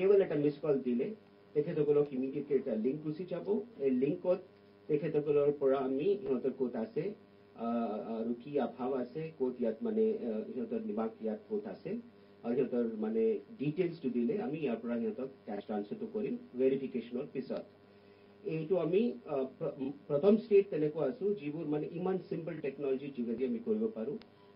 কেৱল এটা miss call দিলে তেখেতসকলক ইমিডিয়েটলি এটা লিংক গুচি যাব এই লিংকত তেখেতসকলৰ পৰা আমি ইহঁতৰ ক'ত আছে আৰু কি অভাৱ আছে ক'ত ইয়াত মানে ইহঁতৰ নিবাস ইয়াত ক'ত আছে আৰু ইহঁতৰ মানে ডিটেইলছটো দিলে আমি ইয়াৰ পৰা ইহঁতক কেছ ট্ৰান্সফাৰটো কৰিম ভেৰিফিকেশ্যনৰ পিছত এইটো আমি প্ৰথম ষ্টেট তেনেকুৱা আছো যিবোৰ মানে ইমান চিম্পল টেকনলজিৰ যোগেদি আমি কৰিব পাৰোঁ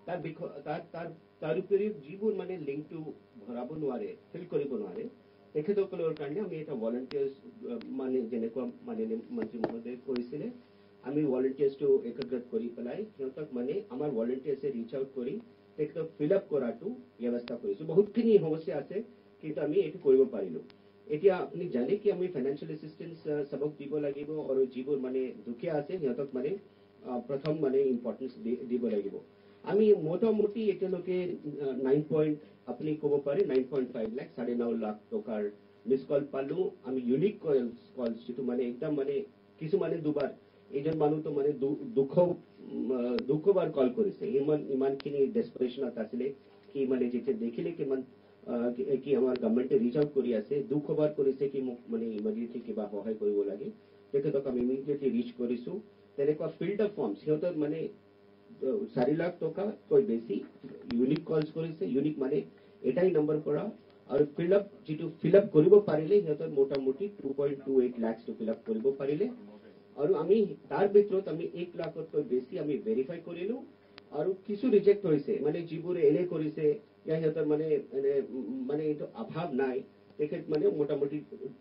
তাৰ উপৰিও যিবোৰ মানে লিংকটো ভৰাব নোৱাৰে ফিল কৰিব নোৱাৰে তেখেতসকলৰ কাৰণে আমি এটা ভলাণ্টিয়াৰ্ছ মানে যেনেকুৱা মানে মন্ত্ৰী মহোদয়ে কৈছিলে আমি ভলাণ্টিয়াৰ্ছটো একত্ৰিত কৰি পেলাই সিহঁতক মানে আমাৰ ভলাণ্টিয়াৰ্ছে ৰিচ আউট কৰি তেখেতক ফিল আপ কৰাটো ব্যৱস্থা কৰিছোঁ বহুতখিনি সমস্যা আছে কিন্তু আমি এইটো কৰিব পাৰিলোঁ এতিয়া আপুনি জানে কি আমি ফাইনেন্সিয়েল এছিষ্টেন্স সবক দিব লাগিব আৰু যিবোৰ মানে দুখীয়া আছে সিহঁতক মানে প্ৰথম মানে ইম্পৰ্টেন্স দিব লাগিব আমি মোটামুটি এতিয়ালৈকে 9 আপুনি ক'ব পাৰে 9.5 লাখ 9.5 লাখ টকাৰ মিছ কল পালোঁ আমি ইউনিক কলছ যিটো মানে একদম মানে কিছুমানে দুবাৰ এজন মানুহটো মানে দুশবাৰ কল কৰিছে ইমানখিনি ডেছপাৰেশ্যনত আছিলে কি মানে যেতিয়া দেখিলে কিমান কি আমাৰ গভৰ্ণমেণ্টে ৰিচ আউট কৰি আছে দুশবাৰ কৰিছে কি মোক মানে ইমিডিয়েটলি কিবা সহায় কৰিব লাগে তেখেতক আমি ইমিডিয়েটলি ৰিচ কৰিছোঁ তেনেকুৱা ফিল্ড অফ ফৰ্মছ সিহঁতৰ মানে 4 লাখ টকাতকৈ বেছি ইউনিক কলছ কৰিছে ইউনিক মানে এটাই নম্বৰ পৰা আৰু ফিল আপ কৰিব পাৰিলে সিহঁতৰ মোটামুটি 2.28 লাখটো ফিল আপ কৰিব পাৰিলে আৰু আমি তাৰ ভিতৰত আমি 1 লাখতকৈ বেছি আমি ভেৰিফাই কৰিলোঁ আৰু কিছু ৰিজেক্ট হৈছে মানে যিবোৰে এনে কৰিছে या সিহঁতৰ মানে এইটো অভাৱ নাই তেখেত মানে মোটামুটি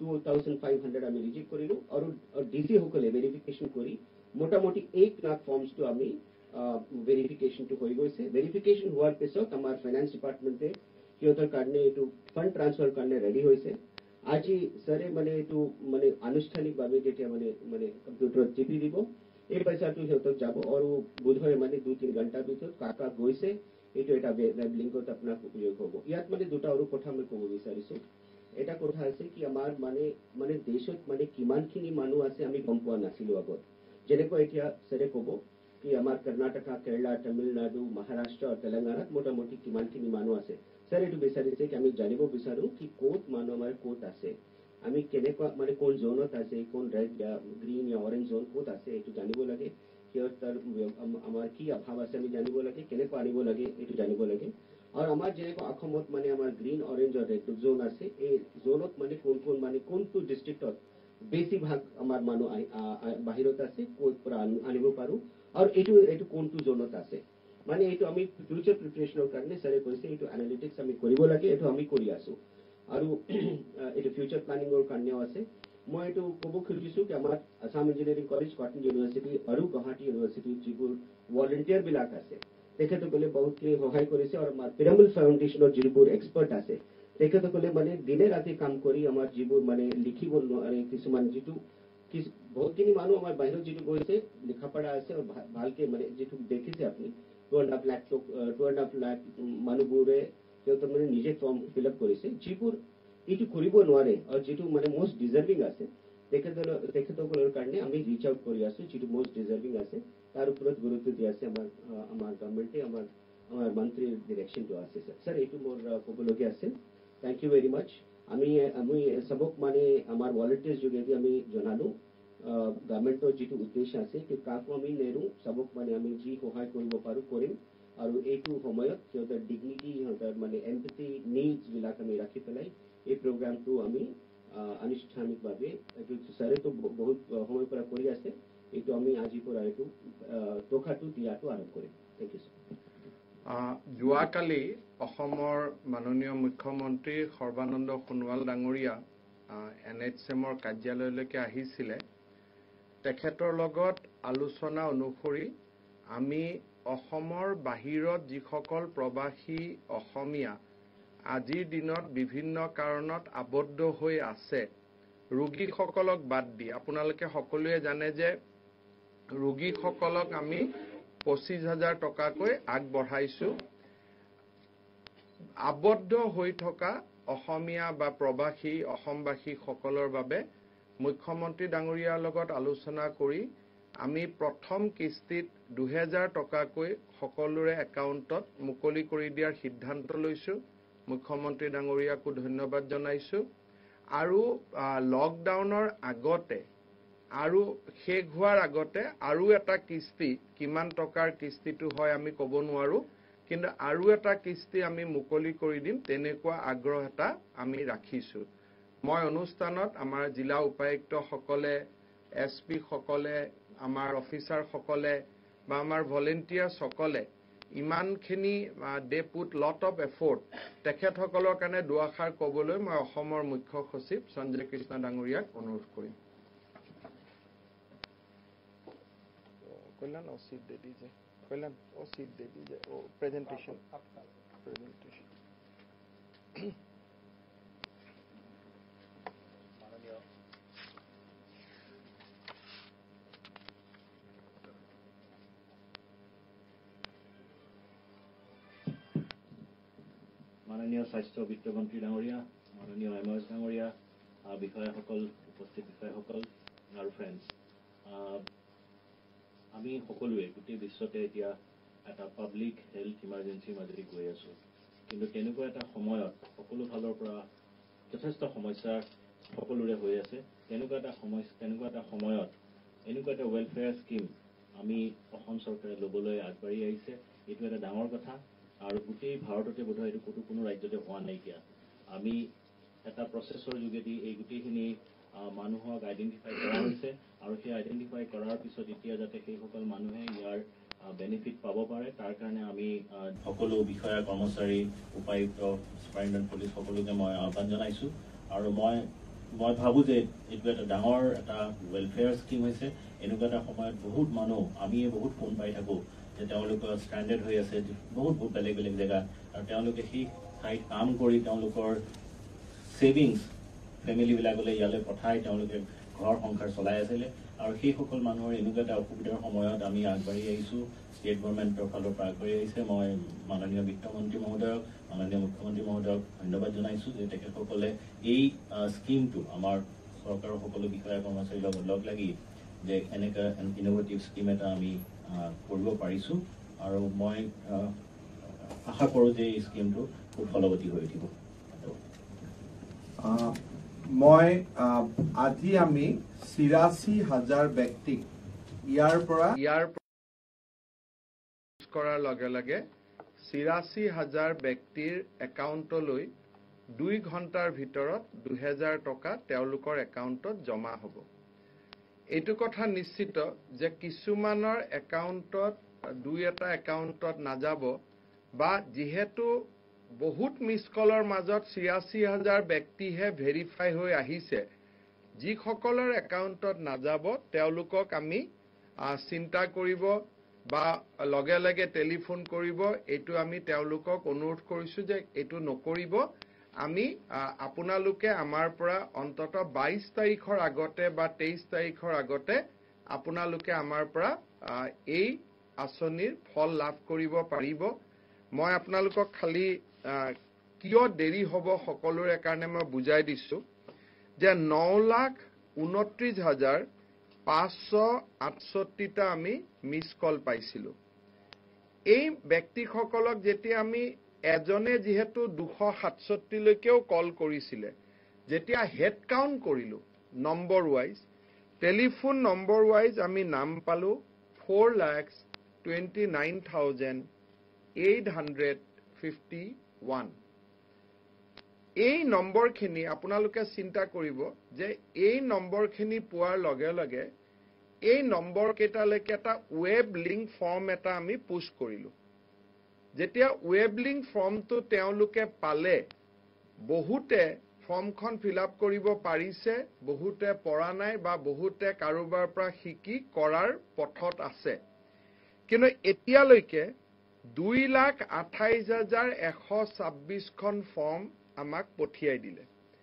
2500 আমি ৰিজেক্ট কৰিলোঁ আৰু ডিসি সকলে ভেৰিফিকেশ্যন কৰি মোটামুটি 1 লাখ ফৰ্মছটো আমি ভেৰিফিকেশ্যনটো হৈ গৈছে ভেৰিফিকেশ্যন হোৱাৰ পিছত আমাৰ ফাইনেন্স ডিপাৰ্টমেণ্টে সিহঁতৰ কাৰণে এইটো ফাণ্ড ট্ৰান্সফাৰ কাৰণে ৰেডি হৈছে আজি ছাৰে মানে এইটো মানে আনুষ্ঠানিকভাৱে যেতিয়া মানে কম্পিউটাৰত টিপি দিব এই পইচাটো সিহঁতক যাব আৰু বোধহয় মানে 2-3 ঘণ্টাৰ ভিতৰত কাকা গৈছে এইটো এটা ৱেব লিংকত আপোনাক উপযোগ হ'ব ইয়াত মানে দুটা আৰু কথা মই ক'ব বিচাৰিছোঁ এটা কথা আছে কি আমাৰ মানে দেশত মানে কিমানখিনি মানুহ আছে আমি গম পোৱা নাছিলোঁ আগত যেনেকৈ এতিয়া ছাৰে ক'ব কি আমাৰ কৰ্ণাটকা কেৰালা তামিলনাডু মহাৰাষ্ট্ৰ তেলেংগানাত মোটামুটি কিমানখিনি মানুহ আছে ছাৰ এইটো বিচাৰিছে কি আমি জানিব বিচাৰোঁ কি ক'ত মানুহ আমাৰ ক'ত আছে আমি কেনেকুৱা মানে কোন জোনত আছে কোন ৰেড গ্ৰীণ या অৰেঞ্জ জোন ক'ত আছে এইটো জানিব লাগে সিহঁতৰ আমাৰ কি অভাৱ আছে আমি জানিব লাগে কেনেকুৱা আনিব লাগে এইটো জানিব লাগে আৰু আমাৰ যেনেকুৱা অসমত মানে আমাৰ গ্ৰীণ অৰেঞ্জ আৰু ৰেড জোন আছে এই জোনত মানে কোন মানে কোনটো ডিষ্ট্ৰিক্টত বেছিভাগ আমাৰ মানুহ বাহিৰত আছে ক'ত পৰা আনিব পাৰোঁ আৰু এইটো কোনটো জোনত আছে মানে এইটো আমি ফিউচাৰ প্ৰিপাৰেশ্যনৰ কাৰণে ছাৰে কৈছে এইটো এনালিটিক্স আমি কৰিব লাগে এইটো আমি কৰি আছোঁ আৰু এইটো ফিউচাৰ প্লানিঙৰ কাৰণেও আছে মই এইটো ক'ব খুজিছোঁ কি আমাৰ Assam Engineering College Cotton University আৰু গুৱাহাটী ইউনিভাৰ্চিটি যিবোৰ ভলাণ্টিয়াৰবিলাক আছে তেখেতসকলে বহুতখিনি সহায় কৰিছে আৰু আমাৰ পিৰামিড ফাউণ্ডেশ্যনৰ যিবোৰ এক্সপাৰ্ট আছে তেখেতসকলে মানে দিনে ৰাতি কাম কৰি আমাৰ যিবোৰ মানে লিখিব নোৱাৰে কিছুমান যিটো বহুতখিনি মানুহ আমাৰ বাহিৰত যিটো গৈছে লিখা পঢ়া আছে আৰু ভালকে মানে যিটো দেখিছে আপুনি 2.5 লাখ মানুহবোৰে সিহঁতৰ মানে নিজে ফৰ্ম ফিল আপ কৰিছে যিবোৰ এইটো কৰিব নোৱাৰে আৰু যিটো মানে মষ্ট ডিজাৰ্ভিং আছে তেখেতসকলৰ কাৰণে আমি ৰিচ আউট কৰি আছোঁ যিটো মষ্ট ডিজাৰ্ভিং আছে তাৰ ওপৰত গুৰুত্ব দি আছে আমাৰ গভৰ্ণমেণ্টে আমাৰ মন্ত্ৰীৰ ডিৰেকশ্যনটো আছে ছাৰ এইটো মোৰ ক'বলগীয়া আছিল থেংক ইউ ভেৰি মাছ আমি সবক মানে আমাৰ ভলাণ্টিয়াৰ্ছ যোগেদি আমি জনালোঁ গভৰ্ণমেণ্টৰ যিটো উদ্দেশ্য আছে কি কাকো আমি নেৰোঁ সবক মানে আমি যি সহায় কৰিব পাৰোঁ কৰিম আৰু এইটো সময়ত সিহঁতৰ ডিগনিটি সিহঁতৰ মানে এম্পেথি নিডছবিলাক আমি ৰাখি পেলাই এই প্ৰগ্ৰামটো আমি আনুষ্ঠানিকভাৱে এইটো ছাৰেতো বহুত সময়ৰ পৰা কৰি আছে এইটো আমি আজিৰ পৰা এইটো টকাটো দিয়াটো আৰম্ভ কৰিম থেংক ইউ ছাৰ যোৱাকালি অসমৰ মাননীয় মুখ্যমন্ত্ৰী সৰ্বানন্দ সোণোৱাল ডাঙৰীয়া NHM-ৰ কাৰ্যালয়লৈকে আহিছিলে তেখেতৰ লগত আলোচনা অনুসৰি আমি অসমৰ বাহিৰত যিসকল প্ৰবাসী অসমীয়া আজিৰ দিনত বিভিন্ন কাৰণত আবদ্ধ হৈ আছে ৰোগীসকলক বাদ দি আপোনালোকে সকলোৱে জানে যে ৰোগীসকলক আমি 25,000 টকাকৈ আগবঢ়াইছোঁ আবদ্ধ হৈ থকা অসমীয়া বা প্ৰবাসী অসমবাসীসকলৰ বাবে মুখ্যমন্ত্ৰী ডাঙৰীয়াৰ লগত আলোচনা কৰি আমি প্ৰথম কিস্তিত 2,000 টকাকৈ সকলোৰে একাউণ্টত মুকলি কৰি দিয়াৰ সিদ্ধান্ত লৈছোঁ মুখ্যমন্ত্ৰী ডাঙৰীয়াকো ধন্যবাদ জনাইছোঁ আৰু লকডাউনৰ আগতে আৰু শেষ হোৱাৰ আগতে আৰু এটা কিস্তি কিমান টকাৰ কিস্তিটো হয় আমি ক'ব নোৱাৰো কিন্তু আৰু এটা কিস্তি আমি মুকলি কৰি দিম তেনেকুৱা আগ্ৰহ এটা আমি ৰাখিছো মই অনুষ্ঠানত আমাৰ জিলা উপায়ুক্ত সকলে এসপি সকলে আমাৰ অফিচাৰ সকলে বা আমাৰ ভলেন্টিয়াৰ সকলে ইমানখিনি they put lot of effort তেখেতসকলৰ কাৰণে দুআষাৰ ক'বলৈ মই অসমৰ মুখ্য সচিব সঞ্জয় কৃষ্ণ ডাঙৰীয়াক অনুৰোধ কৰিম कल्याण और सीट दे दीजिए कल्याण और सीट दे दीजिए वो प्रेजेंटेशन माननीय स्वास्थ्य वित्त मंत्री डांगरिया माननीय एमएस डांगरिया বিষয়াসকল উপস্থিত বিষয়াসকল আৰু ফ্ৰেন্ডছ আমি সকলোৱে গোটেই বিশ্বতে এতিয়া এটা পাব্লিক হেলথ ইমাৰ্জেন্সি মাজেদি গৈ আছো কিন্তু তেনেকুৱা এটা সময়ত সকলো ফালৰ পৰা যথেষ্ট সমস্যা সকলোৰে হৈ আছে তেনেকুৱা এটা সময়ত এনেকুৱা এটা ওয়েলফেয়াৰ স্কিম আমি অসম চৰকাৰে ল'বলৈ আগবাঢ়ি আহিছে এইটো এটা ডাঙৰ কথা আৰু গোটেই ভাৰততে বোধহয় এইটো কোনো ৰাজ্যতে হোৱা নাইকিয়া আমি এটা প্ৰচেছৰ যোগেদি এই গোটেইখিনি মানুহক আইডেন্টিফাই কৰা হৈছে আৰু সেই আইডেন্টিফাই কৰাৰ পিছত এতিয়া যাতে সেইসকল মানুহে ইয়াৰ বেনিফিট পাব পাৰে তাৰ কাৰণে আমি সকলো বিষয়া কৰ্মচাৰী উপায়ুক্ত সুপাৰিনটেণ্ডেণ্ট পুলিচ সকলোকে মই আহ্বান জনাইছো আৰু মই ভাবো যে এইটো এটা ডাঙৰ এটা ওয়েলফেয়াৰ স্কিম হৈছে এনেকুৱা এটা সময়ত বহুত মানুহ আমি বহুত ফোন পাই থাকো যে তেওঁলোকৰ ষ্ট্ৰেণ্ডেড হৈ আছে বহুত বেলেগ বেলেগ জেগা আৰু তেওঁলোকে সেই ঠাইত কাম কৰি তেওঁলোকৰ সেভিংস ফেমিলি বিলাকলৈ ইয়ালৈ পঠাই তেওঁলোকে ঘৰ সংসাৰ চলাই আছিলে আৰু সেই সকল মানুহৰ এনেকুৱা এটা অসুবিধাৰ সময়ত আমি আগবাঢ়ি আহিছো ষ্টেট গভৰ্ণমেণ্টৰ ফালৰ পৰা আগবাঢ়ি আহিছে মই মাননীয় বিত্তমন্ত্ৰী মহোদয়ক মাননীয় মুখ্যমন্ত্ৰী মহোদয়ক ধন্যবাদ জনাইছো যে তেখেতসকলে এই স্কিমটো আমাৰ চৰকাৰৰ সকলো বিষয়া কৰ্মচাৰীৰ লগত লগ লাগি যে এনেকুৱা ইনোভেটিভ স্কিম এটা আমি কৰিব পাৰিছো আৰু মই আশা কৰোঁ যে এই স্কিমটো খুব ফলৱতী হৈ উঠিব মই আজি আমি ৮৬,০০০ ব্যক্তিক ইয়াৰ কৰাৰ লগে লগে ৮৬,০০০ ব্যক্তিৰ একাউণ্টলৈ ২ ঘণ্টাৰ ভিতৰত ২০০০ টকা তেওঁলোকৰ একাউণ্টত জমা হ'ব এইটো কথা নিশ্চিত যে কিছুমানৰ একাউণ্টত দুই এটা একাউণ্টত নাযাব বা যিহেতু বহুত মিছ কলৰ মাজত ৮৬,০০০ ব্যক্তিহে ভেৰিফাই হৈ আহিছে যিসকলৰ একাউণ্টত নাযাব তেওঁলোকক আমি চিন্তা কৰিব বা লগে লগে টেলিফোন কৰিব এইটো আমি তেওঁলোকক অনুৰোধ কৰিছো যে এইটো নকৰিব আমি আপোনালোকে আমাৰ পৰা অন্তত ২২ তাৰিখৰ আগতে বা ২৩ তাৰিখৰ আগতে আপোনালোকে আমাৰ পৰা এই আঁচনিৰ ফল লাভ কৰিব পাৰিব মই আপোনালোকক খালি কিয় দেৰি হ'ব সকলোৰে কাৰণে মই বুজাই দিছো যে ৯,২৯,৫৬৮টা আমি মিছ কল পাইছিলো এই ব্যক্তিসকলক যেতিয়া আমি এজনে যেহেতু ২৬৭ লৈকেও কল কৰিছিলে যেতিয়া হেড কাউন্ট কৰিলো number wise telephone number wise আমি নাম পালো 4,29,851 এই নম্বৰখিনি আপোনালোকে চিন্তা কৰিব যে এই নম্বৰখিনি পোৱাৰ লগে লগে এই নম্বৰ কেইটালৈকে এটা ওয়েব লিংক ফৰ্ম এটা আমি পুশ কৰিলো যেতিয়া ওয়েব লিংক ফৰ্মটো তেওঁলোকে পালে বহুতে ফৰ্মখন ফিল আপ কৰিব পাৰিছে বহুতে পৰা নাই বা বহুতে কাৰোবাৰ পৰা শিকি কৰাৰ পথত আছে কিন্তু এতিয়ালৈকে ২,২৮,১২৬খন ফৰ্ম আমাক পঠিয়াই দিলে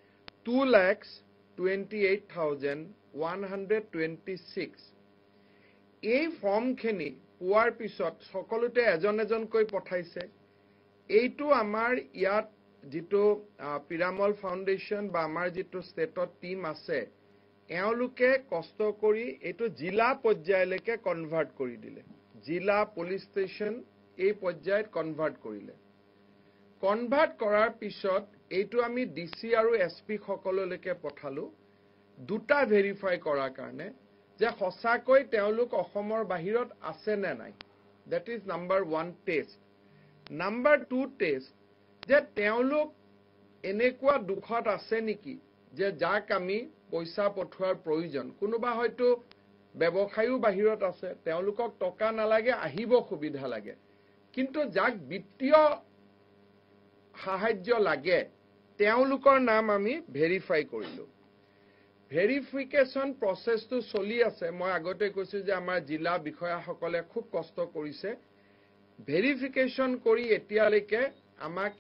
2,28,126 এই ফৰ্মখিনি পোৱাৰ পিছত সকলোতে এজন এজনকৈ পঠাইছে এইটো আমাৰ ইয়াত যেটো পিৰামল ফাউণ্ডেশ্যন বা আমাৰ যেটো ষ্টেটত টিম আছে এওঁলোকে কষ্ট কৰি এইটো জিলা পৰ্যায়লৈকে কনভাৰ্ট কৰি দিলে জিলা পুলিচ ষ্টেচন এই পৰ্যায়ত কনভাৰ্ট কৰিলে কনভাৰ্ট কৰাৰ পিছত এইটো আমি ডিসি আৰু এসপি সকললৈকে পঠালো দুটা ভেৰিফাই কৰাৰ কাৰণে যে সঁচাকৈ তেওঁলোক অসমৰ বাহিৰত আছে নে নাই that is number 1 test number 2 test যে তেওঁলোক এনেকুৱা দুখত আছে নেকি যে যাক আমি পইচা পঠোৱাৰ প্ৰয়োজন কোনোবা হয়তো ব্যৱসায়ও বাহিৰত আছে তেওঁলোকক টকা নালাগে আহিব সুবিধা লাগে কিন্তু যাক বিত্তীয় সাহায্য লাগে তেওঁলোকৰ নাম আমি ভেৰিফাই কৰিলো ভেৰিফিকেশন প্ৰসেসটো চলি আছে মই আগতে কৈছো যে আমাৰ জিলা বিষয়াসকলে খুব কষ্ট কৰিছে ভেৰিফিকেশন কৰি এতিয়ালৈকে আমাক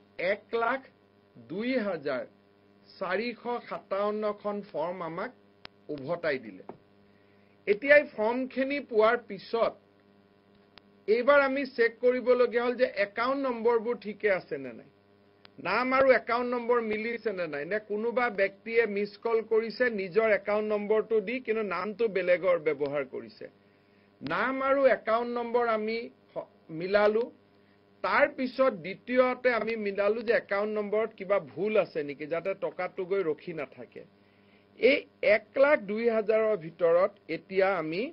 1,02,457 খন ফৰ্ম আমাক উভতাই দিলে এতিয়া এই ফৰ্মখিনি পোৱাৰ পিছত এইবাৰ আমি চেক কৰিবলগীয়া হল যে একাউন্ট নম্বৰবোৰ ঠিকে আছে নে নাই নাম আৰু একাউন্ট নম্বৰ মিলিছে নে নাই নে কোনোবা ব্যক্তিয়ে মিস কল কৰিছে নিজৰ একাউন্ট নম্বৰটো দি কিন্তু নামটো বেলেগৰ ব্যৱহাৰ কৰিছে নাম আৰু একাউন্ট নম্বৰ আমি মিলালো তাৰ পিছত দ্বিতীয়তে আমি মিলালো যে একাউন্ট নম্বৰত কিবা ভুল আছে নেকি যাতে টকাটো গৈ ৰখি নাথাকে এই 1,02,000ৰ ভিতৰত এতিয়া আমি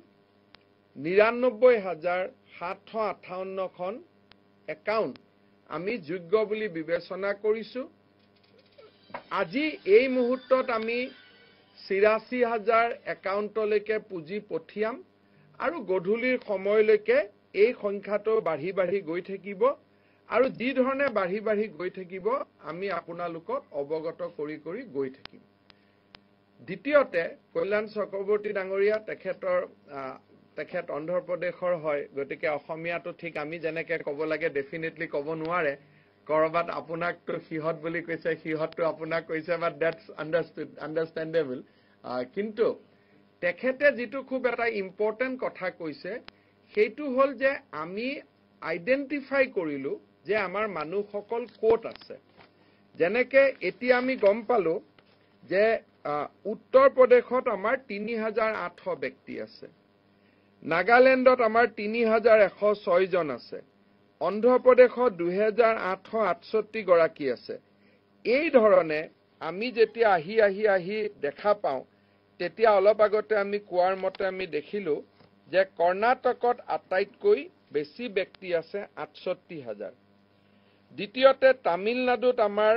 99,758 খন একাউন্ট আমি যোগ্য বুলি বিবেচনা কৰিছো আজি এই মুহূৰ্তত আমি ৮৬,০০০ একাউন্টলৈকে পুঁজি পঠিয়াম আৰু গধূলিৰ সময়লৈকে এই সংখ্যাটো বাঢ়ি বাঢ়ি গৈ থাকিব আৰু যি ধৰণে বাঢ়ি বাঢ়ি গৈ থাকিব আমি আপোনালোকক অৱগত কৰি গৈ থাকিম দ্বিতীয়তে কল্যাণ চক্ৰৱৰ্তী ডাঙৰীয়া তেখেত অন্ধ্ৰ প্ৰদেশৰ হয় গতিকে অসমীয়াটো ঠিক আমি যেনেকে ক'ব লাগে ডেফিনেটলি ক'ব নোৱাৰে কৰবাত আপোনাকটো সিহত বুলি কৈছে সিহতটো আপোনাক কৈছে বাট দ্যাটস আন্ডাৰষ্টেণ্ডেবল কিন্তু তেখেতে যেটো খুব এটা ইম্পৰ্টেন্ট কথা কৈছে সেইটো হল যে আমি আইডেন্টিফাই কৰিলো যে আমাৰ মানুহসকল কোট আছে যেনেকে এতিয়া আমি গম পালো যে উত্তৰ প্ৰদেশত আমাৰ ৩,৮০০ ব্যক্তি আছে নাগালেণ্ডত আমাৰ ৩,১০৬ জন আছে অন্ধ্ৰ প্ৰদেশত ২,৮৬৮ গৰাকী আছে এই ধৰণে আমি যেতিয়া আহি দেখা পাওঁ তেতিয়া অলপ আগতে আমি কোৱাৰ মতে আমি দেখিলো যে কৰ্ণাটকত আটাইতকৈ বেছি ব্যক্তি আছে ৬৮,০০০ দ্বিতীয়তে তামিলনাডুত আমাৰ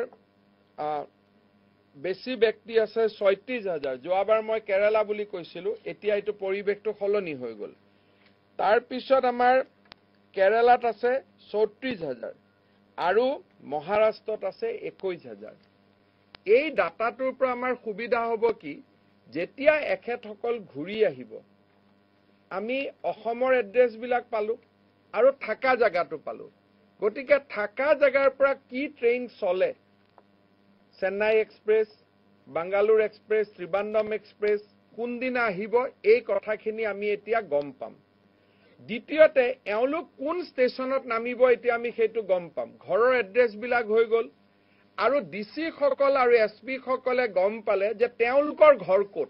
বেছি ব্যক্তি আছে ৩৬,০০০ যোৱাবাৰ মই কেৰালা বুলি কৈছিলো এতিয়া এইটো পৰিৱেশটো সলনি হৈ গল তাৰ পিছত আমাৰ কেৰালাত আছে ৩৪,০০০ আৰু মহাৰাষ্ট্ৰত আছে ২১,০০০ এই ডাটাটোৰ পৰা আমাৰ সুবিধা হ'ব কি যেতিয়া এখেতসকল ঘূৰি আহিব আমি অসমৰ এড্ৰেছ বিলাক পালো আৰু থাকা জায়গাটো পালো গতিকে থাকা জায়গাৰ পৰা কি ট্ৰেইন চলে Chennai express Bangalore express Trivandrum express কোনদিনা আহিব এই কথাখিনি আমি এতিয়া গম পাম দ্বিতীয়তে এওঁলোক কোন ষ্টেচনত নামিব এতিয়া আমি সেইটো গম পাম ঘৰৰ এড্ৰেছ বিলাক হৈ গল আৰু ডিসি সকল আৰু এসপি সকলে গম পালে যে তেওঁলোকৰ ঘৰ ক'ত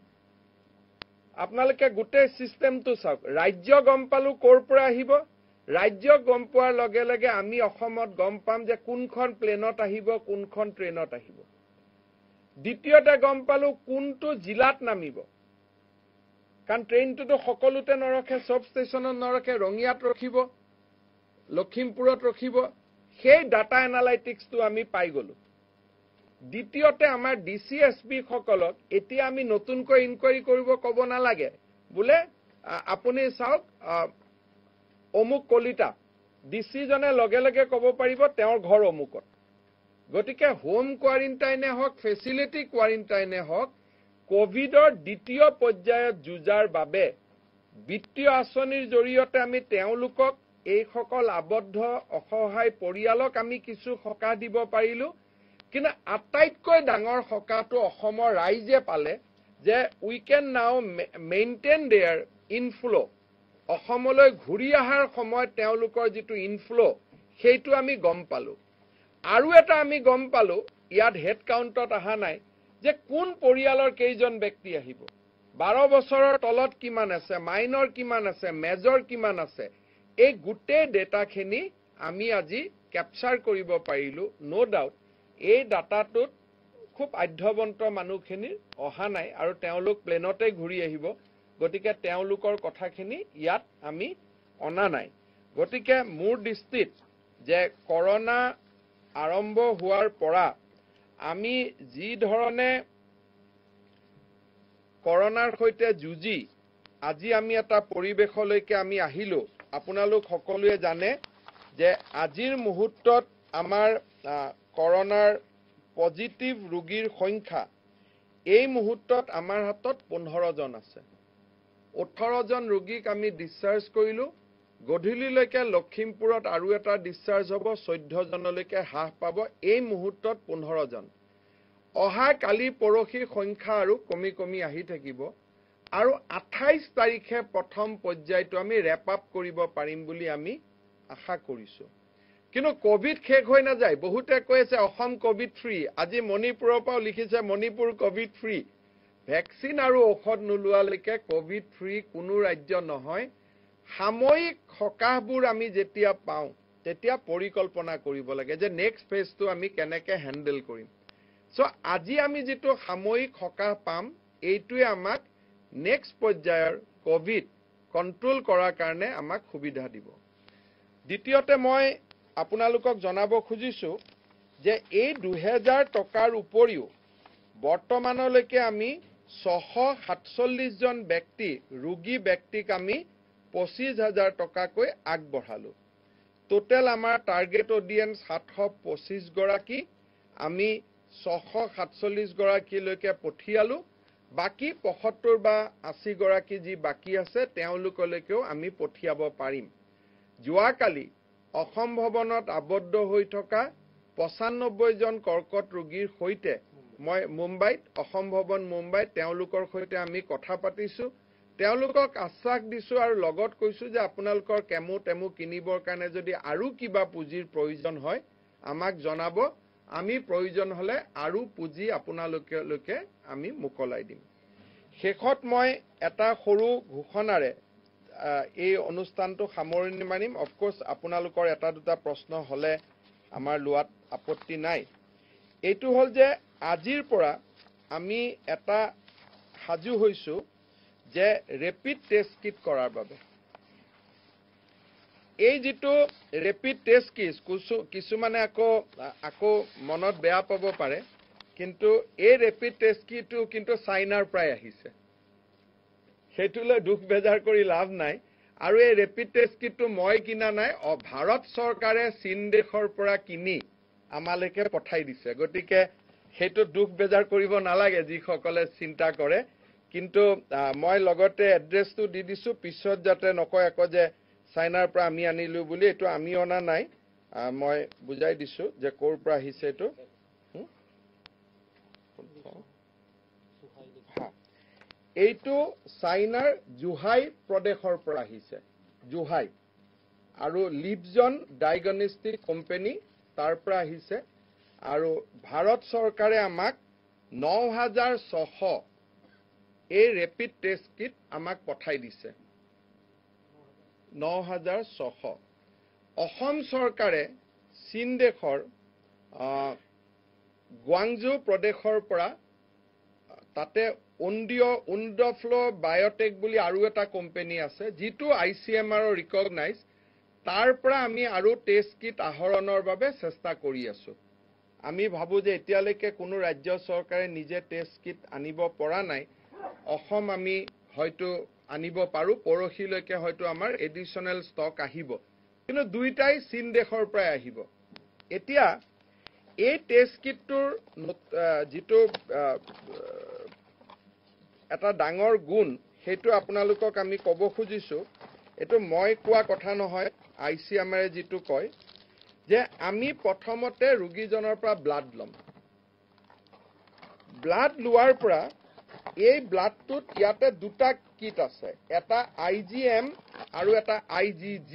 আপোনালোকে গোটেই সিস্টেমটো চাওক ৰাজ্য গম পালো ক'ৰ পৰা আহিব ৰাজ্য গম পোৱাৰ লগে লগে আমি অসমত গম পাম যে কোনখন প্লেনত আহিব কোনখন ট্ৰেইনত আহিব দ্বিতীয়তে গম পালো কোনটো জিলাত নামিব কাৰণ ট্ৰেইনটো সকলোতে নৰখে সব ষ্টেচনত নৰখে ৰঙিয়াত ৰখিব লখিমপুৰত ৰখিব সেই ডাটা এনালাইটিক্সটো আমি পাই গলো দ্বিতীয়তে আমাৰ ডিসিএসপি সকলক এতিয়া আমি নতুনকৈ ইনকোয়াৰি কৰিব ক'ব নালাগে বোলে আপুনি চাওক অমুক কলিতা ডিসি জনে লগে লগে ক'ব পাৰিব তেওঁৰ ঘৰ অমুকত গতিকে হোম কোৱাৰেণ্টাইনে হওক ফেচিলিটি কোৱাৰেণ্টাইনে হওক কোভিডৰ দ্বিতীয় পৰ্যায়ত যুঁজাৰ বাবে বিত্তীয় আঁচনিৰ জৰিয়তে আমি তেওঁলোকক এই সকল আবদ্ধ অসহায় পৰিয়ালক আমি কিছু সকাহ দিব পাৰিলো কিন্তু আটাইতকৈ ডাঙৰ সকাহটো অসমৰ ৰাইজে পালে যে we can now maintain their inflow অসমলৈ ঘূৰি অহাৰ সময়ত তেওঁলোকৰ যেটো ইনফ্লো সেইটো আমি গম পালো আৰু এটা আমি গম পালো ইয়াত হেড কাউন্টত আহা নাই যে কোন পৰিয়ালৰ কেইজন ব্যক্তি আহিব 12 বছৰৰ তলত কিমান আছে মাইনৰ কিমান আছে মেজৰ কিমান আছে এই গোটেই ডেটাখিনি আমি আজি ক্যাপচাৰ কৰিব পাৰিলো নো ডাউট এই ডাটাটোত খুব আধ্যবন্ত মানুহখিনি অহা নাই আৰু তেওঁলোক প্লেনতে ঘূৰি আহিব গতিকে তেওঁলোকৰ কথাখিনি ইয়াত আমি অনা নাই গতিকে মোৰ দৃষ্টিত যে করোনা আৰম্ভ হোৱাৰ পৰা আমি যি ধৰণে করোনাৰ সৈতে যুঁজি আজি আমি এটা পৰিবেশলৈকে আমি আহিলো আপোনালোক সকলোৱে জানে যে আজিৰ মুহূৰ্তত আমাৰ করোনাৰ পজিটিভ ৰোগীৰ সংখ্যা এই মুহূৰ্তত আমাৰ হাতত 15 জন আছে 18 জন ৰোগীক আমি ডিসচাৰ্জ কৰিলো গধূলিলৈকে লখিমপুৰত আৰু এটা ডিসচাৰ্জ হ'ব 14 জনলৈকে হ্ৰাস পাব এই মুহূৰ্তত 15 জন অহা কালি পৰখি সংখ্যা আৰু কমি কমি আহি থাকিব আৰু 28 তাৰিখে প্ৰথম পৰ্যায়টো আমি ৰেপ আপ কৰিব পাৰিম বুলি আমি আশা কৰিছো কিন্তু কোভিড শেষ হৈ না যায় বহুতে কৈছে অসম কোভিড ফ্ৰী আজি মণিপুৰৰ পৰা লিখিছে মণিপুৰ কোভিড ফ্ৰী ভ্যাকচিন আৰু ঔষধ নোলোৱালৈকে কোভিড ফ্ৰী কোনো ৰাজ্য নহয় সাময়িক সকাহবোৰ আমি যেতিয়া পাওঁ তেতিয়া পৰিকল্পনা কৰিব লাগে যে নেক্সট ফেজটো আমি কেনেকৈ হ্যান্ডেল কৰিম সো আজি আমি যেটো সাময়িক সকাহ পাম এইটোৱে আমাক নেক্সট পৰ্যায়ৰ কোভিড কন্ট্ৰোল কৰাৰ কাৰণে আমাক সুবিধা দিব দ্বিতীয়তে মই আপোনালোকক জনাব খুজিছো যে এই 2000 টকাৰ উপৰিও বৰ্তমানলৈকে আমি 647 জন ব্যক্তি ৰোগী ব্যক্তিক আমি 25000 টকাকৈ আগবঢ়ালো টোটাল আমাৰ টাৰ্গেট অডিয়েন্স 725 গৰাকী আমি 647 গৰাকীলৈকে পঠিয়ালো বাকি 75 বা 80 গৰাকী যি বাকি আছে তেওঁলোকলৈকেও আমি পঠিয়াব পাৰিম যোৱাকালি অসম ভৱনত আবদ্ধ হৈ থকা 95 জন কৰ্কট ৰোগীৰ সৈতে মই মুম্বাইত অসম ভৱন মুম্বাইত তেওঁলোকৰ সৈতে আমি কথা পাতিছো তেওঁলোকক আশ্বাস দিছো আৰু লগত কৈছো যে আপোনালোকৰ কেমো টেমো কিনিবৰ কাৰণে যদি আৰু কিবা পুঁজিৰ প্ৰয়োজন হয় আমাক জনাব আমি প্ৰয়োজন হলে আৰু পুঁজি আপোনালোকলৈকে আমি মুকলাই দিম শেষত মই এটা সৰু ঘোষণাৰে এই অনুষ্ঠানটো সামৰণি মাৰিম অফ কোৰ্স আপোনালোকৰ এটা দুটা প্ৰশ্ন হলে আমাৰ লোৱাত আপত্তি নাই এইটো হল যে আজিৰ পৰা আমি এটা সাজু হৈছো যে ৰেপিড টেষ্ট কিট কৰাৰ বাবে এই যেটো ৰেপিড টেষ্ট কিট কিছুমানে আকৌ মনত বেয়া পাব পাৰে কিন্তু এই ৰেপিড টেষ্ট কিটটো কিন্তু চাইনাৰ পৰা আহিছে হেতুলৈ দুখ বেজাৰ কৰি লাভ নাই আৰু এই ৰেপিড টেষ্ট কিটটো মই কিনা নাই ভাৰত চৰকাৰে চীন দেশৰ পৰা কিনি আমালৈকে পঠাই দিছে গতিকে হেতু দুখ বেজাৰ কৰিব নালাগে যি সকলে চিন্তা কৰে কিন্তু মই লগতে এড্ৰেছটো দি দিছো পিছত যাতে নকয় আকৌ যে চাইনাৰ পৰা আমি আনিলো বুলি এটো আমি অনা নাই মই বুজাই দিছো যে কৰ পৰা আহিছে এটো এইটো চাইনাৰ জুহাই প্ৰদেশৰ পৰা আহিছে জুহাই আৰু লিপজন ডায়াগনষ্টিক কোম্পানী তাৰ পৰা আহিছে আৰু ভাৰত চৰকাৰে আমাক 9600 এই ৰেপিড টেষ্ট কিট আমাক পঠাই দিছে 9600 অসম চৰকাৰে চীন দেশৰ গুৱাংজু প্ৰদেশৰ পৰা তাতে উণ্ডফ্লো বায়োটেক বুলি আৰু এটা কোম্পানী আছে যিটো ICMR ৰিকগনাইজ তাৰ পৰা আমি আৰু টেষ্ট কিট আহৰণৰ বাবে চেষ্টা কৰি আছো আমি ভাবো যে এতিয়ালৈকে কোনো ৰাজ্য চৰকাৰে নিজে টেষ্ট কিট আনিব পৰা নাই অসম আমি হয়তো আনিব পাৰো পৰহিলৈকে হয়তো আমাৰ এডিশনাল ষ্টক আহিব কিন্তু দুইটাই চীন দেশৰ পৰা আহিব এতিয়া এই টেষ্ট কিটটোৰ যেটো এটা ডাঙৰ গুণ হেতু আপোনালোকক আমি কব খুজিছো এটো মই কোৱা কথা নহয় ICMR যেটো কয় যে আমি প্ৰথমতে ৰোগীজনৰ পৰা ব্লাড লম ব্লাড লোৱাৰ পৰা এই ব্লাডটোত ইয়াতে দুটা কিট আছে এটা IgM আৰু এটা IgG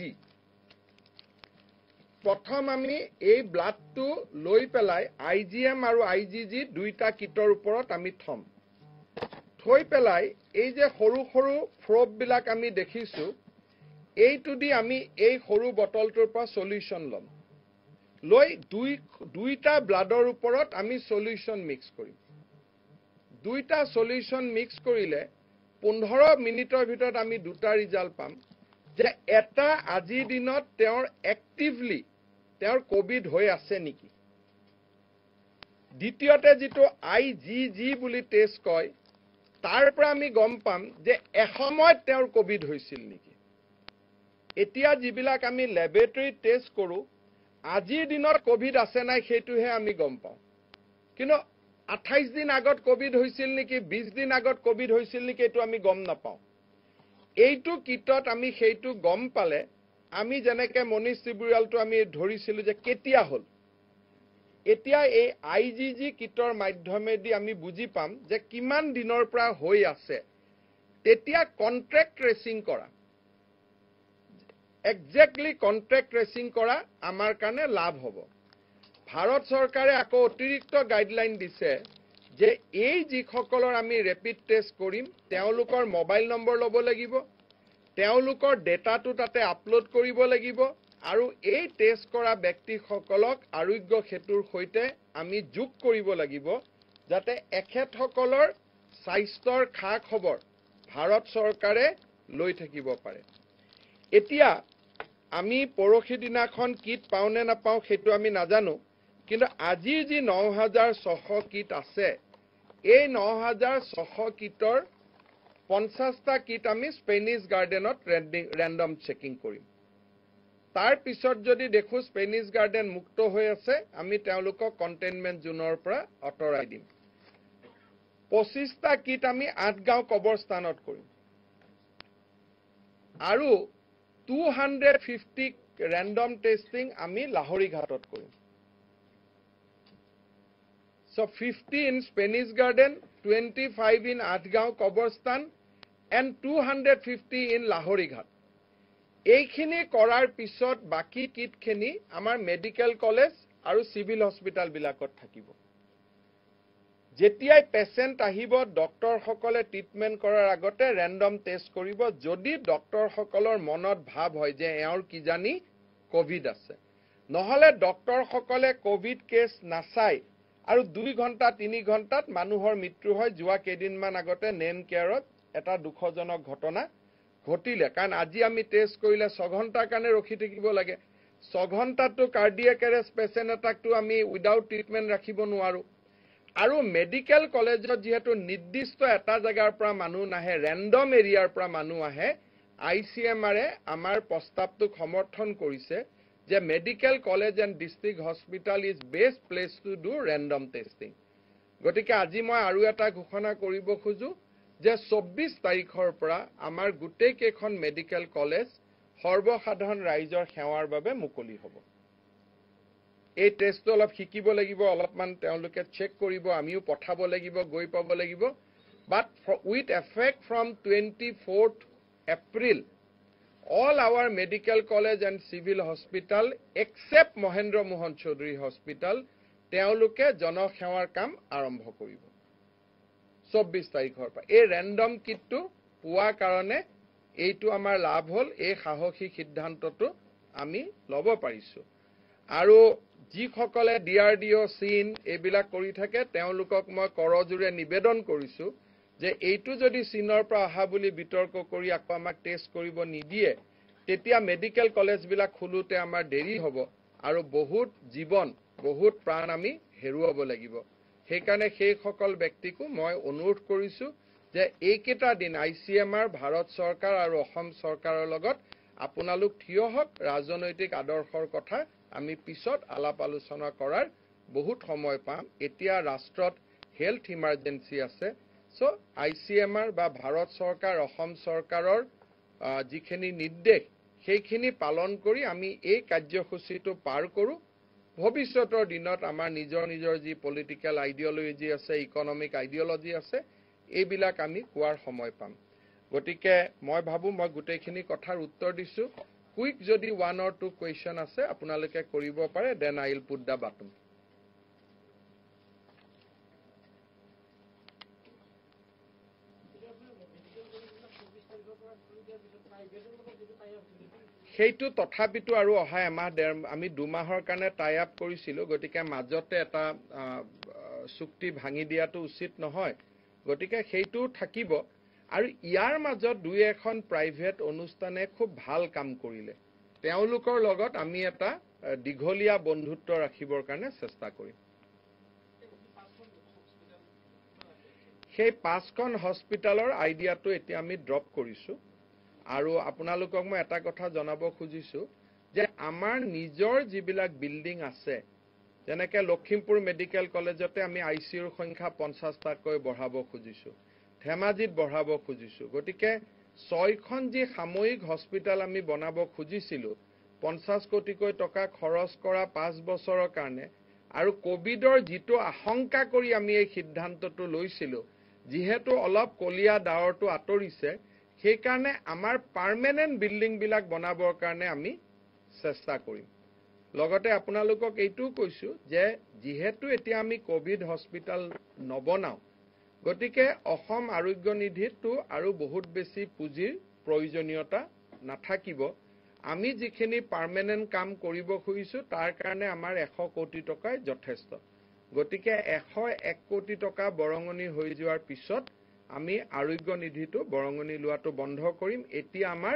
প্ৰথম আমি এই ব্লাডটো লৈ পেলাই IgM আৰু IgG দুইটা কিটৰ ওপৰত আমি থম থৈ পেলাই এই যে সৰু সৰু ফ্ৰব বিলাক আমি দেখিছো এইটো দি আমি এই সৰু বটলটোৰ পৰা সলিউশন লম লৈ দুইটা ব্লাডৰ ওপৰত আমি সলিউশন মিক্স কৰিম দুইটা সলিউশন মিক্স কৰিলে 15 মিনিটৰ ভিতৰত আমি দুটা ৰিজাল্ট পাম যে এটা আজিৰ দিনত তেওঁৰ এক্টিভলি তেওঁৰ কোভিড হৈ আছে নেকি দ্বিতীয়তে যেটো IgG বুলি টেষ্ট কয় তাৰ পৰা আমি গম পাম যে এসময়ত তেওঁৰ কোভিড হৈছিল নেকি এতিয়া যিবিলাক আমি ল্যাবৰেটৰী টেষ্ট কৰো আজিৰ দিনত কোভিড আছে নাই সেইটোহে আমি গম পাওঁ কিন্তু 28 দিন আগত কোভিড হৈছিল নেকি 20 দিন আগত কোভিড হৈছিল নেকি এটো আমি গম নাপাওঁ এইটো কিটত আমি সেইটো গম পালে আমি যেনেকে মনিশ চিবুৰিয়ালটো আমি ধৰিছিলো যে কেতিয়া হল এতিয়া এই IgG কিটৰ মাধ্যমেদি আমি বুজি পাম যে কিমান দিনৰ পৰা হৈ আছে তেতিয়া কন্ট্ৰাক্ট ট্ৰেচিং কৰা এক্স্যাক্টলি কন্ট্ৰাক্ট ট্ৰেচিং কৰা আমাৰ কাৰণে লাভ হ'ব ভাৰত চৰকাৰে আকৌ অতিৰিক্ত গাইডলাইন দিছে যে এই যিসকলৰ আমি ৰেপিড টেষ্ট কৰিম তেওঁলোকৰ মোবাইল নম্বৰ ল'ব লাগিব তেওঁলোকৰ ডেটাটো তাতে আপলোড কৰিব লাগিব আৰু এই টেষ্ট কৰা ব্যক্তিসকলক আৰোগ্য সেতুৰ সৈতে আমি যোগ কৰিব লাগিব যাতে এখেতসকলৰ স্বাস্থ্যৰ খা খবৰ ভাৰত চৰকাৰে লৈ থাকিব পাৰে এতিয়া আমি পৰখি দিনাখন কিট পাওনে নাপাও সেইটো আমি নাজানো কিন্তু আজি যি 9600 কিট আছে এই 9600 কিটৰ 50টা কিট আমি স্পেনিশ গাৰ্ডেনত ৰেন্ডম চেকিং কৰিম তাৰ পিছত যদি দেখো স্পেনিশ গাৰ্ডেন মুক্ত হৈ আছে আমি তেওঁলোকক কন্টেইনমেন্ট জোনৰ পৰা অতৰাই দিম 25টা কিট আমি 8 গাঁও কবৰস্থানত কৰিম আৰু 250 ৰেন্ডম টেষ্টিং আমি লাহৰি ঘাটত কৰিম So 50 in Spanish Garden, 25 in Atgao Koborstan, and 250 in Lahori Ghat. এইখিনি কৰাৰ পিছত বাকি কিটখিনি আমাৰ মেডিকেল কলেজ আৰু সিভিল হস্পিটাল বিলাকত থাকিব যেতিয়াই পেশেন্ট আহিব ডক্টৰ সকলে ট্ৰিটমেন্ট কৰাৰ আগতে ৰেন্ডম টেষ্ট কৰিব যদি ডক্টৰ সকলৰ মনত ভাব হয় যে এওঁৰ কি জানি কোভিড আছে নহলে ডক্টৰ সকলে কোভিড কেছ নাচাই আৰু 2 ঘণ্টা 3 ঘণ্টাত মানুহৰ মৃত্যু হয় যোৱা কেইদিনমান আগতে নেম কেয়াৰত এটা দুখজনক ঘটনা ঘটিলে কাৰণ আজি আমি টেষ্ট কৰিলে 6 ঘণ্টাৰ কাৰণে ৰখি থাকিব লাগে 6 ঘণ্টাটো কাৰ্ডিয়াক এৰেষ্ট পেশেন্ট এটাকটো আমি উইদাউট ট্ৰিটমেন্ট ৰাখিব নোৱাৰো আৰু মেডিকেল কলেজত যেহেতু নিৰ্দিষ্ট এটা জায়গাৰ পৰা মানুহ নাহে ৰেন্ডম এৰিয়াৰ পৰা মানুহ আহে ICMR আমাৰ প্ৰস্তাৱটো সমৰ্থন কৰিছে যে medical college and district hospital is best place to do random testing গতিকে আজি মই আৰু এটা ঘোষণা কৰিব খুজো যে 24 তাৰিখৰ পৰা আমাৰ গুটেই কেখন মেডিকেল কলেজ সৰ্বসাধাৰণ ৰাইজৰ সেৱাৰ বাবে মুকলি হ'ব এই টেষ্টটো অলপ শিকিব লাগিব অলপমান তেওঁলোকে চেক কৰিব আমিও পঠাব লাগিব গৈ পাব লাগিব but with effect from 24th April all our medical college and civil hospital except Mohendra Mohan Chaudhary Hospital তেওঁলোকে জনসেৱাৰ কাম আৰম্ভ কৰিব 24 তাৰিখৰ পৰা এই ৰেন্ডম কিটটো পোৱা কাৰণে এইটো আমাৰ লাভ হ'ল এই সাহসী সিদ্ধান্তটো আমি ল'ব পাৰিছো আৰু যিসকলে DRDO চিন এইবিলাক কৰি থাকে তেওঁলোকক মই কৰজুৰে নিবেদন কৰিছো যে এইটো যদি চিনৰ পৰা অহা বুলি বিতৰ্ক কৰি আকৌ আমাক টেষ্ট কৰিব নিদিয়ে তেতিয়া মেডিকেল কলেজ বিলাক খুলুতে আমাৰ দেৰি হ'ব আৰু বহুত জীৱন বহুত প্ৰাণ আমি হেৰুৱাব লাগিব সেইকাৰণে সেই সকল ব্যক্তিকো মই অনুৰোধ কৰিছো যে এইকেইটা দিন ICMR ভাৰত চৰকাৰ আৰু অসম চৰকাৰৰ লগত আপোনালোক থিয় হওক ৰাজনৈতিক আদৰ্শৰ কথা আমি পিছত আলাপ আলোচনা কৰাৰ বহুত সময় পাম এতিয়া ৰাষ্ট্ৰত হেলথ ইমাৰ্জেন্সি আছে সো ICMR বা ভাৰত চৰকাৰ অসম চৰকাৰৰ যিখিনি নিৰ্দেশ সেইখিনি পালন কৰি আমি এই কাৰ্যসূচীটো পাৰ কৰো ভৱিষ্যতৰ দিনত আমাৰ নিজৰ যি পলিটিক্যাল আইডিঅলজি আছে ইকোনমিক আইডিঅলজি আছে এইবিলাক আমি কোৱাৰ সময় পাম গতিকে মই ভাবো মই গুটেইখিনি কথাৰ উত্তৰ দিছো কুইক যদি 1 or 2 কোৱেশ্চন আছে আপোনালোকে কৰিব পাৰে then I will put the button সেইটো তথাপিতো আৰু অহা এমাহ আমি 2 মাহৰ কাৰণে টাই আপ কৰিছিলোঁ, গতিকে মাজতে এটা চুক্তি ভাঙি দিয়াটো উচিত নহয়, গতিকে সেইটো থাকিব। আৰু ইয়াৰ মাজত 2-এখন প্ৰাইভেট অনুষ্ঠানে খুব ভাল কাম কৰিলে, তেওঁলোকৰ লগত আমি এটা দীঘলীয়া বন্ধুত্ব ৰাখিবৰ কাৰণে চেষ্টা কৰিম। সেই 5খন হস্পিটেলৰ আইডিয়াটো এতিয়া আমি ড্ৰপ কৰিছোঁ। আৰু আপোনালোকক মই এটা কথা জনাব খুজিছোঁ যে আমাৰ নিজৰ যিবিলাক বিল্ডিং আছে, যেনেকৈ লখিমপুৰ মেডিকেল কলেজতে আমি ICUৰ সংখ্যা 50টাকৈ বঢ়াব খুজিছোঁ, ধেমাজিত বঢ়াব খুজিছোঁ। গতিকে 6খন যি সাময়িক হস্পিটেল আমি বনাব খুজিছিলোঁ 50 কোটিকৈ টকা খৰচ কৰা 5 বছৰৰ কাৰণে, আৰু কোভিডৰ যিটো আশংকা কৰি আমি এই সিদ্ধান্তটো লৈছিলোঁ, যিহেতু অলপ কলীয়া ডাৱৰটো আঁতৰিছে, সেইকাৰণে আমাৰ পাৰ্মানেণ্ট বিল্ডিংবিলাক বনাবৰ কাৰণে আমি চেষ্টা কৰিম। লগতে আপোনালোকক এইটোও কৈছোঁ যে যিহেতু এতিয়া আমি কোভিড হস্পিটেল নবনাওঁ, গতিকে অসম আৰোগ্য নিধিতো আৰু বহুত বেছি পুঁজিৰ প্ৰয়োজনীয়তা নাথাকিব। আমি যিখিনি পাৰ্মানেণ্ট কাম কৰিব খুজিছোঁ তাৰ কাৰণে আমাৰ 100 কোটি টকাই যথেষ্ট। গতিকে 101 কোটি টকা বৰঙণি হৈ যোৱাৰ পিছত আমি আৰোগ্য নিধিটো বৰঙণি লোৱাটো বন্ধ কৰিম। এতিয়া আমাৰ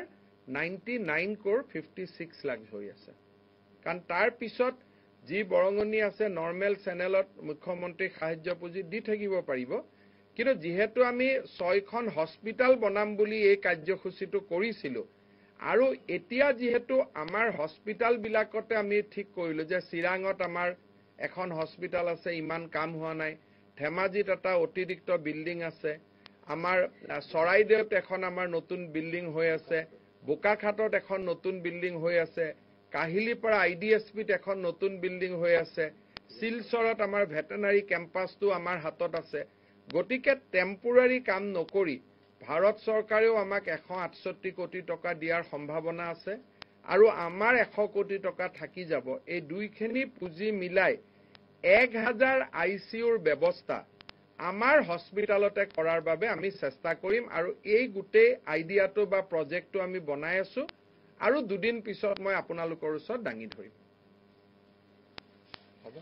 99 crore 56 লাখ হৈ আছে, কাৰণ তাৰ পিছত যি বৰঙণি আছে নৰ্মেল চেনেলত মুখ্যমন্ত্ৰীক সাহায্য পুঁজি দি থাকিব পাৰিব। কিন্তু যিহেতু আমি 6খন হস্পিটেল বনাম বুলি এই কাৰ্যসূচীটো কৰিছিলোঁ, আৰু এতিয়া যিহেতু আমাৰ হস্পিটেলবিলাকতে আমি ঠিক কৰিলোঁ যে চিৰাঙত আমাৰ এখন হস্পিটেল আছে, ইমান কাম হোৱা নাই, ধেমাজিত এটা অতিৰিক্ত বিল্ডিং আছে, আমাৰ চৰাইদেউত এখন আমাৰ নতুন বিল্ডিং হৈ আছে, বোকাখাটত এখন নতুন বিল্ডিং হৈ আছে, কাহিলীপাৰা IDSPত এখন নতুন বিল্ডিং হৈ আছে, শিলচৰত আমাৰ ভেটেনাৰী কেম্পাছটো আমাৰ হাতত আছে। গতিকে টেম্পোৰাৰী কাম নকৰি ভাৰত চৰকাৰেও আমাক 168 কোটি টকা দিয়াৰ সম্ভাৱনা আছে, আৰু আমাৰ 100 কোটি টকা থাকি যাব। এই দুইখিনি পুঁজি মিলাই 1000 ICUৰ ব্যৱস্থা আমাৰ হস্পিটেলতে কৰাৰ বাবে আমি চেষ্টা কৰিম। আৰু এই গোটেই আইডিয়াটো বা প্ৰজেক্টটো আমি বনাই আছোঁ, আৰু 2 দিন পিছত মই আপোনালোকৰ ওচৰত দাঙি ধৰিম। হ'ব।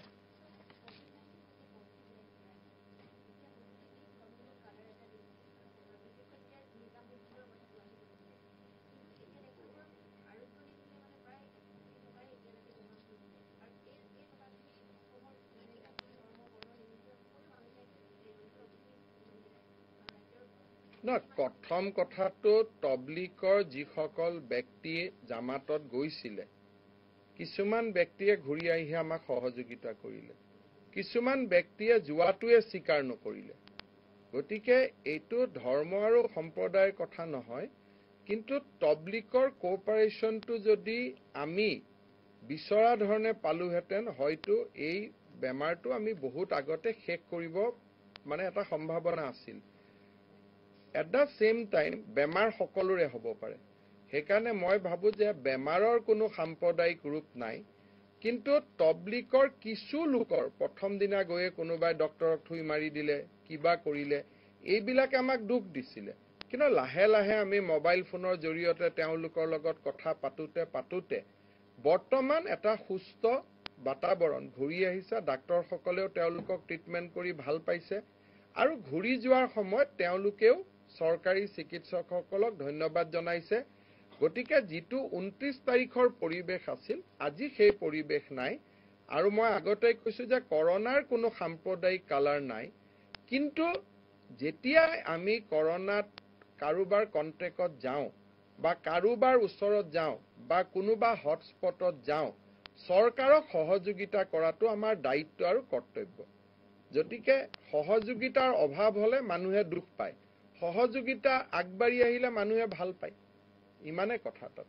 প্ৰথম কথাটো তবলিকৰ যিসকল ব্যক্তি জামাতত গৈছিলে, কিছুমান ব্যক্তিয়ে ঘূৰি আহি আমাক সহযোগিতা কৰিলে, কিছুমান ব্যক্তিয়ে যোৱাটোৱে স্বীকাৰ নকৰিলে। গতিকে এইটো ধৰ্ম আৰু সম্প্ৰদায়ৰ কথা নহয়, কিন্তু তবলিকৰ কোঅপাৰেশ্যনটো যদি আমি বিচৰা ধৰণে পালোহেঁতেন, হয়তো এই বেমাৰটো আমি বহুত আগতে শেষ কৰিব এটা সম্ভাৱনা আছিল। এট দ্য সেম টাইম বেমাৰ সকলোৰে হ'ব পাৰে, সেইকাৰণে মই ভাবোঁ যে বেমাৰৰ কোনো সাম্প্ৰদায়িক ৰূপ নাই। কিন্তু তবলিকৰ কিছু লোকৰ প্ৰথম দিনা গৈয়ে কোনোবাই ডক্টৰক থুই মাৰি দিলে, কিবা কৰিলে, এইবিলাকে আমাক দুখ দিছিলে। কিন্তু লাহে লাহে আমি মোবাইল ফোনৰ জৰিয়তে তেওঁলোকৰ লগত কথা পাতোতে বৰ্তমান এটা সুস্থ বাতাবৰণ ঘূৰি আহিছে। ডাক্তৰসকলেও তেওঁলোকক ট্ৰিটমেণ্ট কৰি ভাল পাইছে, আৰু ঘূৰি যোৱাৰ সময়ত তেওঁলোকেও চৰকাৰী চিকিৎসকসকলক ধন্যবাদ জনাইছে। গতিকে যিটো 29 তাৰিখৰ পৰিৱেশ আছিল, আজি সেই পৰিৱেশ নাই। আৰু মই আগতে কৈছোঁ যে কৰোনাৰ কোনো সাম্প্ৰদায়িক কালাৰ নাই, কিন্তু যেতিয়া আমি কৰোনাত কাৰোবাৰ কণ্টেক্টত যাওঁ বা কাৰোবাৰ ওচৰত যাওঁ বা কোনোবা হটস্পটত যাওঁ, চৰকাৰক সহযোগিতা কৰাটো আমাৰ দায়িত্ব আৰু কৰ্তব্য। গতিকে সহযোগিতাৰ অভাৱ হ'লে মানুহে দুখ পায়, সহযোগিতা আগবাঢ়ি আহিলে মানুহে ভাল পায়, ইমানে কথা তাত।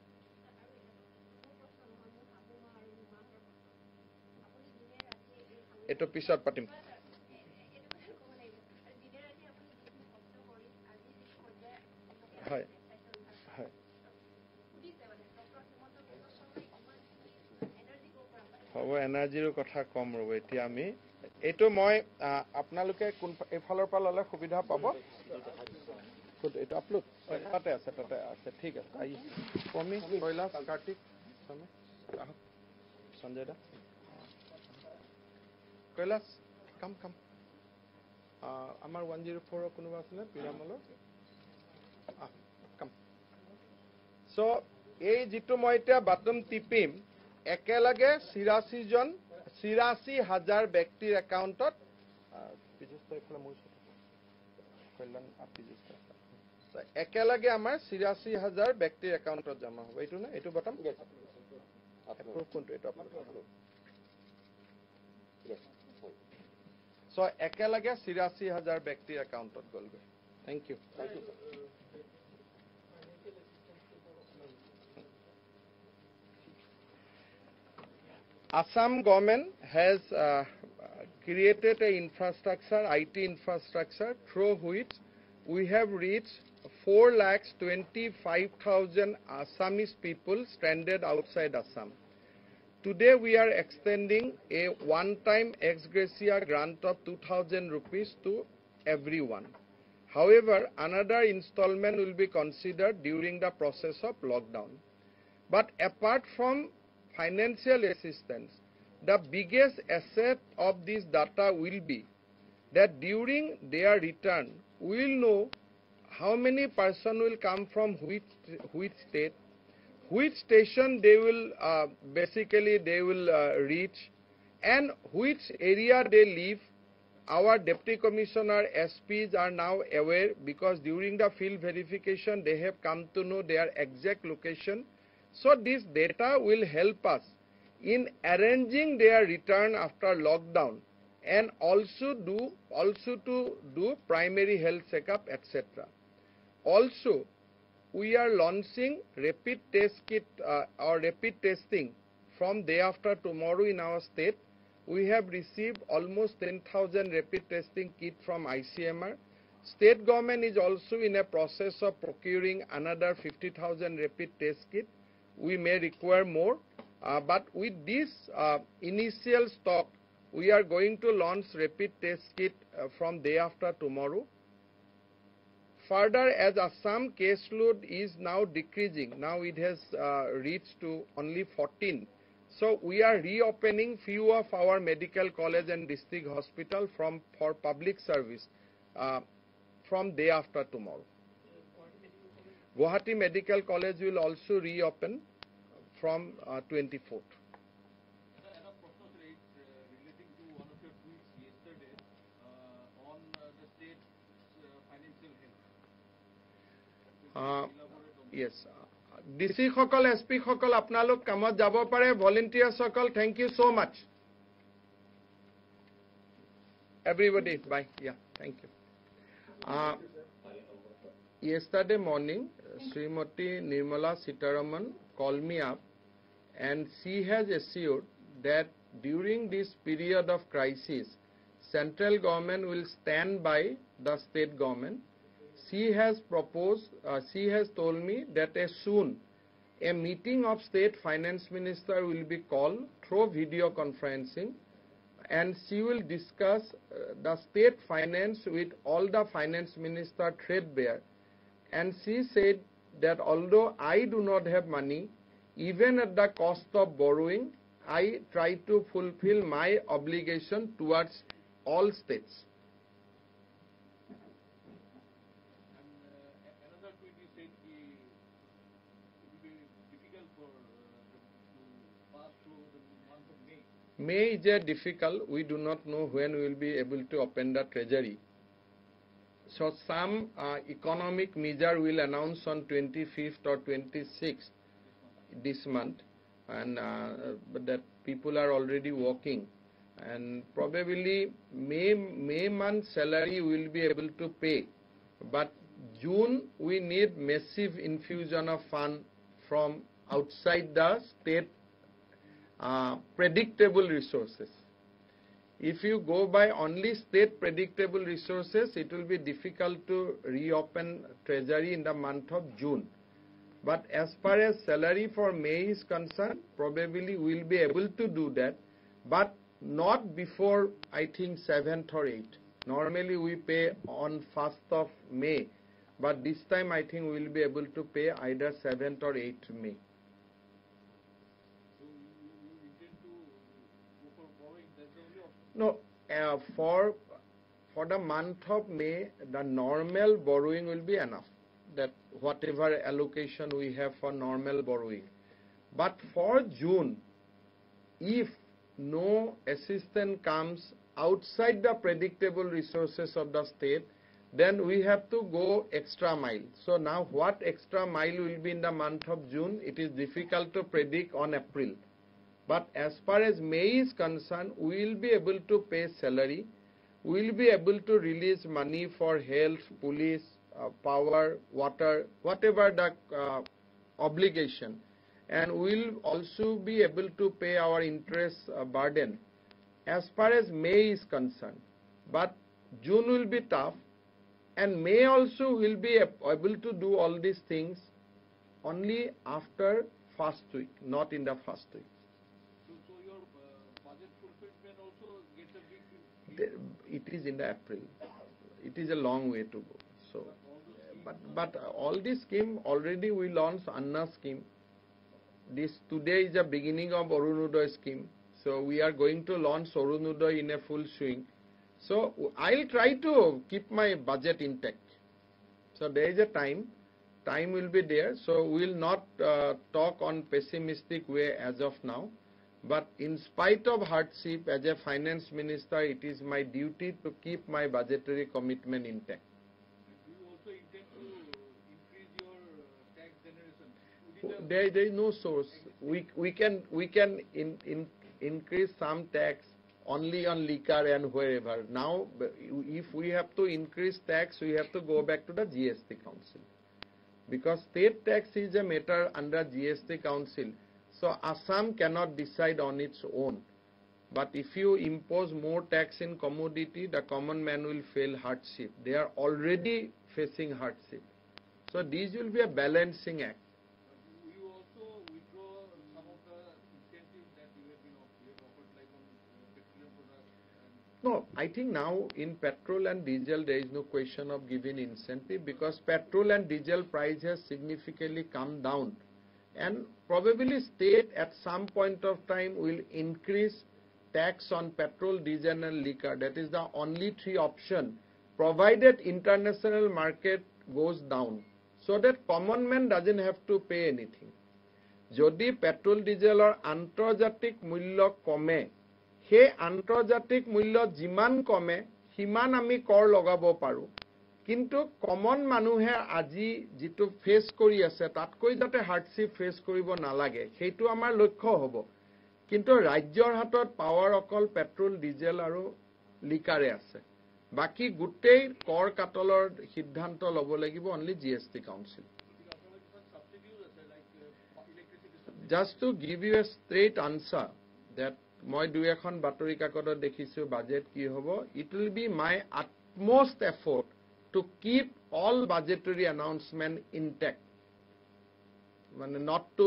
এইটো পিছত পাতিম। হয় হয়, হ'ব, এনাৰ্জিৰো কথা কম ৰ'ব। এতিয়া আমি এইটো মই আপোনালোকে এইফালৰ পৰা ল'লে সুবিধা পাব। কোনটো এটা আপলোড তাতে আছে ঠিক আছে আহি কমি কৈলাশ কাৰ্তিক সঞ্জয় দা কৈলাশ কাম আমাৰ 104 কোনোবা আছে নে পিৰামলৰ কাম সো এই যিটো মই এতিয়া বাটন টিপিম একেলগে ৮৬,০০০ ব্যক্তিৰ একাউণ্টত একেলগে আমাৰ ৮৬,০০০ ব্যক্তিৰ একাউণ্টত জমা হ'ব এইটো নে এইটো বটম কোনটো এইটো সো একেলগে ৮৬,০০০ ব্যক্তিৰ একাউণ্টত গ'লগৈ thank you Assam government has created an infrastructure, IT infrastructure, through which we have reached 4,25,000 Assamese people stranded outside Assam. Today we are extending a one-time ex gratia grant of 2,000 rupees to everyone. However, another installment will be considered during the process of lockdown. But apart from financial assistance, the biggest asset of this data will be that during their return, we will know how many persons will come from which state, which station they will reach, and which area they live. Our Deputy Commissioner SPs are now aware because during the field verification, they have come to know their exact location. So this data will help us in arranging their return after lockdown and also to do primary health checkup, etc. Also, we are launching rapid test kit or rapid testing from day after tomorrow in our state. We have received almost 10,000 rapid testing kit from ICMR. State government is also in a process of procuring another 50,000 rapid test kit. We may require more, but with this initial stock, we are going to launch rapid test kit from day after tomorrow. Further, as Assam caseload is now decreasing, now it has reached to only 14. So we are reopening few of our medical college and district hospital for public service from day after tomorrow. Guwahati Medical College will also reopen from 24th. Relating to one of your tweets yesterday on the state's financial health. Yes. DC সকল SP সকল আপোনালোক কামত যাব পাৰে volunteers সকল thank you so much. Everybody bye. Yeah, thank you. Yesterday morning, Srimati Nirmala Sitharaman called me up and she has assured that during this period of crisis, central government will stand by the state government. She has told me that soon a meeting of state finance minister will be called through video conferencing and she will discuss the state finance with all the finance minister threadbare. And she said that although I do not have money, even at the cost of borrowing, I try to fulfill my obligation towards all states. And another tweet you said it will be difficult to pass through the month of May. May is difficult. We do not know when we will be able to open the treasury. So some economic measure will announce on 25th or 26th this month, and but that people are already working, and probably May month salary will be able to pay, but June we need massive infusion of fund from outside the state predictable resources. If you go by only state predictable resources, it will be difficult to reopen treasury in the month of June. But as far as salary for May is concerned, probably we will be able to do that, but not before, I think, 7th or 8th. Normally we pay on 1st of May, but this time I think we will be able to pay either 7th or 8th May. So you intend to go for borrowing? That's the only option. No, for the month of May, the normal borrowing will be enough. That whatever allocation we have for normal borrowing. But for June, if no assistance comes outside the predictable resources of the state, then we have to go extra mile. So now what extra mile will be in the month of June, it is difficult to predict on April. But as far as May is concerned, we will be able to pay salary, we will be able to release money for health, police, power, water, whatever the obligation. And we will also be able to pay our interest burden as far as May is concerned. But June will be tough, and May also will be able to do all these things only after first week, not in the first week. So your budget fulfillment also gets a big... It is in the April. It is a long way to go. So, but all this scheme already we launched Anna scheme. This today is the beginning of Arunodaya scheme. So we are going to launch Arunodaya in a full swing. So I'll try to keep my budget intact. So there is a time will be there. So we will not talk on pessimistic way as of now. But in spite of hardship, as a finance minister, it is my duty to keep my budgetary commitment intact. Do you also intend to increase your tax generation? There is no source. We can increase some tax only on liquor and wherever. Now, if we have to increase tax, we have to go back to the GST Council. Because state tax is a matter under GST Council. So Assam cannot decide on its own. But if you impose more tax in commodity, the common man will feel hardship. They are already facing hardship. So this will be a balancing act. Will you also withdraw some of the incentives that you have offered, like on petroleum products? No, I think now in petrol and diesel there is no question of giving incentive, because petrol and diesel price has significantly come down. And probably state at some point of time will increase tax on petrol, diesel and liquor. That is the only three option, provided international market goes down, so that common man doesn't have to pay anything. Jodi petrol, diesel or antarjatik mulya kome, he antarjatik mulya jiman kome, himan ami kor logabo paru. কিন্তু common মানুহে আজি যেটো face কৰি আছে তাতকৈ যাতে হাৰ্ডশিপ face কৰিব নালাগে সেইটো আমাৰ লক্ষ্য হ'ব। কিন্তু ৰাজ্যৰ হাতত পাৱাৰ অকল পেট্ৰল, ডিজেল আৰু লিকাৰে আছে। বাকি গোটেই কৰ কাটলৰ সিদ্ধান্ত ল'ব লাগিব only GST council. Just to give you a straight answer that মই দুই এখন বাতৰি কাকতত দেখিছো বাজেট কি হ'ব, it will be my utmost effort to keep all budgetary announcement intact, not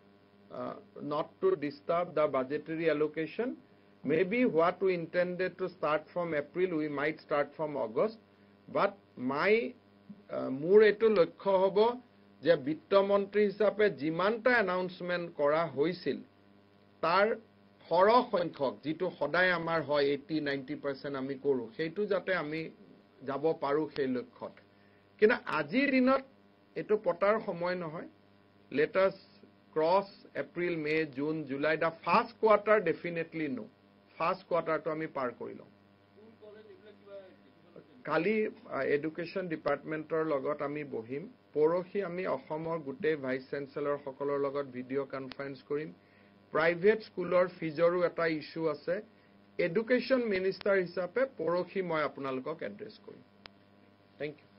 to disturb the budgetary allocation. Maybe what we intended to start from April, we might start from August. But my মোৰ এটো লক্ষ্য হ'ব যে বিত্ত মন্ত্ৰী হিচাপে যিমানটা announcement কৰা হৈছিল তাৰ সৰহ সংখ্যক যেটো সদায় আমাৰ হয় 80-90% আমি কৰো, সেইটো যাতে আমি যাব পাৰো সেই লক্ষ্যত। কিন্তু আজিৰ দিনত এটো পটাৰ সময় নহয়। Let us cross April, May, June, July. The first quarter definitely no. First quarter to আমি পাৰ কৰি লম। কালি এডুকেশ্যন ডিপাৰ্টমেন্টৰ লগত আমি বহিম। পৰহি আমি অসমৰ গোটেই ভাইস চেঞ্চেলৰ সকলৰ লগত ভিডিও কনফাৰেন্স কৰিম। প্ৰাইভেট স্কুলৰ ফিজৰো এটা ইস্যু আছে। এডুকেশ্যন মিনিষ্টাৰ হিচাপে পৰহি মই আপোনালোকক এড্ৰেছ কৰিম। Thank you.